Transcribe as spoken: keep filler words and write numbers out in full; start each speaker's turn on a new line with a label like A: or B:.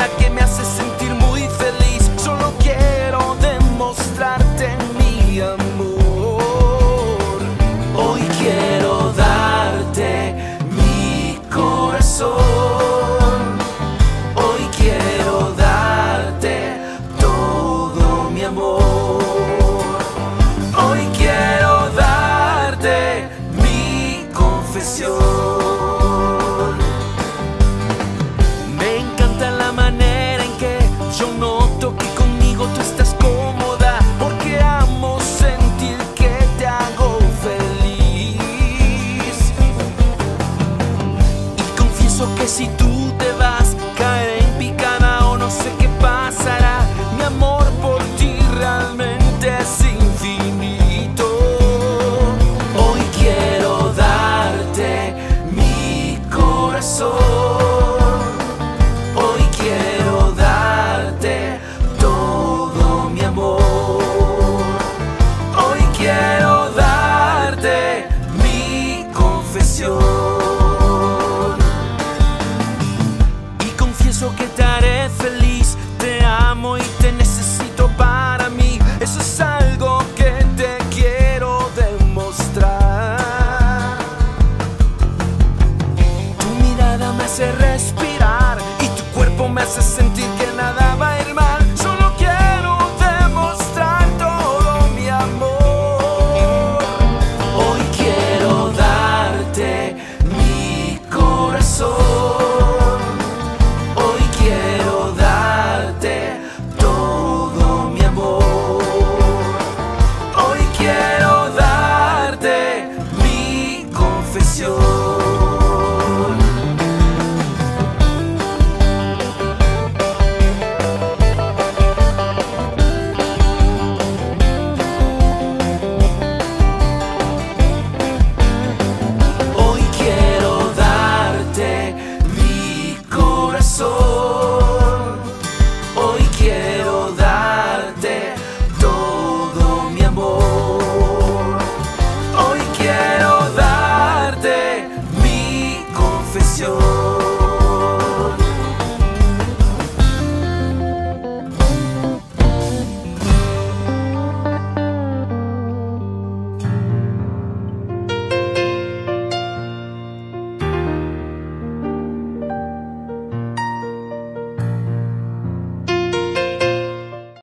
A: mañana que me hace sentir muy feliz. Solo quiero demostrarte mi amor. Hoy quiero darte mi corazón. Hoy quiero darte todo mi amor. Hoy quiero darte mi confesión. Me encanta la manera en que yo noto que conmigo tú estás cómoda, porque amo sentir que te hago feliz. Y confieso que si tú te vas, caeré en picada o no sé qué pasará. Mi amor por ti realmente es infinito. Hoy quiero darte mi corazón. Hoy quiero darte todo mi amor. Hoy quiero darte mi confesión. Y confieso que te haré feliz. Te amo y te necesito para mí. Eso es algo que te quiero demostrar. Tu mirada me hace respirar y tu cuerpo me hace sentir que